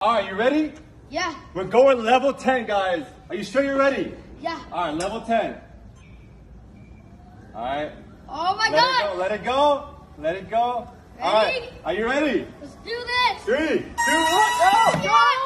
All right, you ready? Yeah. We're going level 10, guys. Are you sure you're ready? Yeah. All right, level 10. All right. Oh my God. Let it go. Let it go. Ready? All right. Are you ready? Let's do this. 3, 2, 1, go! Yeah.